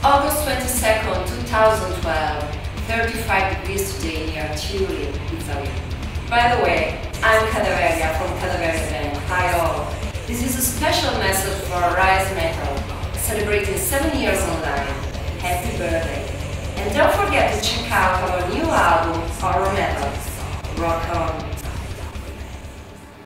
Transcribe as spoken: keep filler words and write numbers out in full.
August twenty-second, two thousand twelve, thirty-five degrees today near Turin, Italy. By the way, I'm Cadaveria from Cadaveria band. Hi all! This is a special message for Rise Metal, celebrating seven years online. Happy birthday! And don't forget to check out our new album, Horror Metal. Rock on!